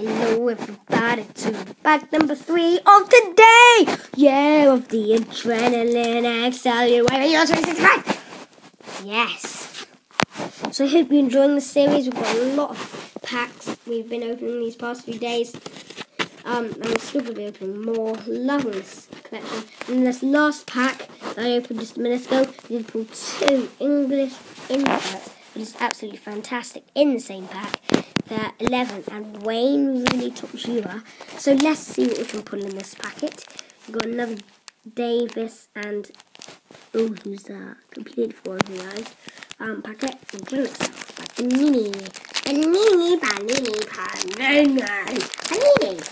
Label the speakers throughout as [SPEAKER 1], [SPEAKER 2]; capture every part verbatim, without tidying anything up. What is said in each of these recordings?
[SPEAKER 1] Hello everybody to pack number three of today! Yeah, of the Adrenaline Accelerator. Yes! So I hope you're enjoying the series. We've got a lot of packs we've been opening these past few days. Um, and we're still going to be opening more. Loving this collection. And this last pack that I opened just a minute ago, we did pull two English inserts, which is absolutely fantastic in the same pack. They're eleven, and Wayne really tops you up. So let's see what we can pull in this packet. We've got another Davis and, oh, who's that? Completely forgotten who that is. Um, packet from Drinks. Panini. Panini, panini, panini. Panini.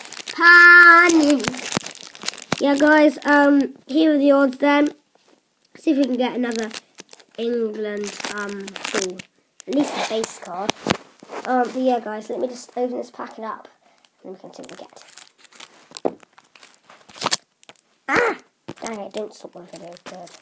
[SPEAKER 1] Panini. Yeah, guys, um, here are the odds then. See if we can get another England, um, full. At least the base card. Um, but yeah, guys, let me just open this packet up, and then we can see what we get. Ah! Dang it, don't stop my video, good.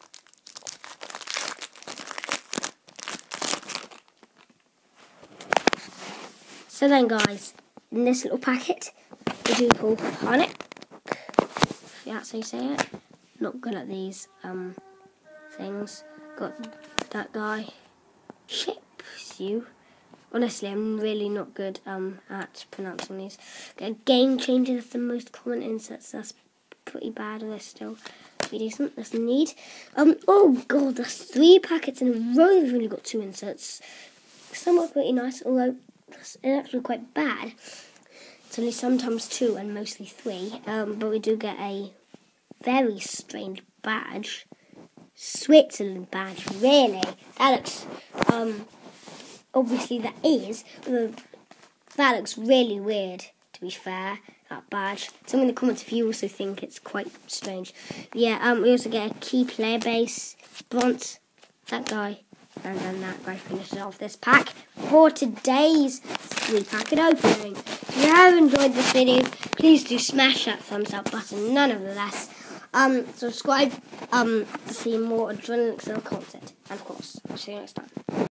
[SPEAKER 1] So then, guys, in this little packet, we do pull Panic. Yeah, that's how you say it. Not good at these, um, things. Got that guy. Ships you. Honestly, I'm really not good um, at pronouncing these. A Game Changer, that's the most common inserts. That's pretty bad, and they're still pretty decent. That's need. Um, oh, God, that's three packets in a row. We've only got two inserts. Some are pretty nice, although it's actually quite bad. It's only sometimes two and mostly three. Um, but we do get a very strange badge. Switzerland badge, really? That looks... Um, Obviously that is, but that looks really weird, to be fair, that badge. Some in the comments if you also think it's quite strange. Yeah, um, we also get a key player base, Bront, that guy, and then that guy finishes off this pack for today's three packet opening. If you have enjoyed this video, please do smash that thumbs up button, none of the less. Um, subscribe um, to see more Adrenaline Accelerator content, and of course, I'll see you next time.